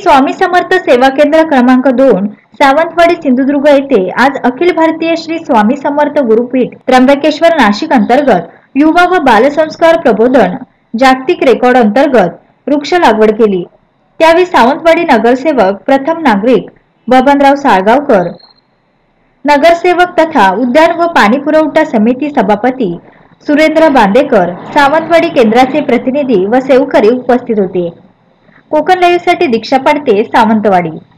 स्वामी समर्थ सेवा केंद्र क्रमांक 2 सावंतवाडी सिंधुदुर्ग येथे आज अखिल भारतीय श्री स्वामी समर्थ गुरुपीठ त्र्यंबकेश्वर नाशिक अंतर्गत युवा व बालसंस्कार प्रबोधन जागतिक रेकॉर्ड अंतर्गत वृक्ष लागवड केली। त्यावेळी सावंतवाडी नगरसेवक प्रथम नागरिक बबनराव साळगावकर, नगरसेवक तथा उद्यान व पाणी पुरवठा समिती सभापती सुरेंद्र बांदेकर, सावंतवाडी केंद्राचे प्रतिनिधी व सेवकरी उपस्थित होते। कोकण लाईव्ह साठी दीक्षा पाडते, सावंतवाडी।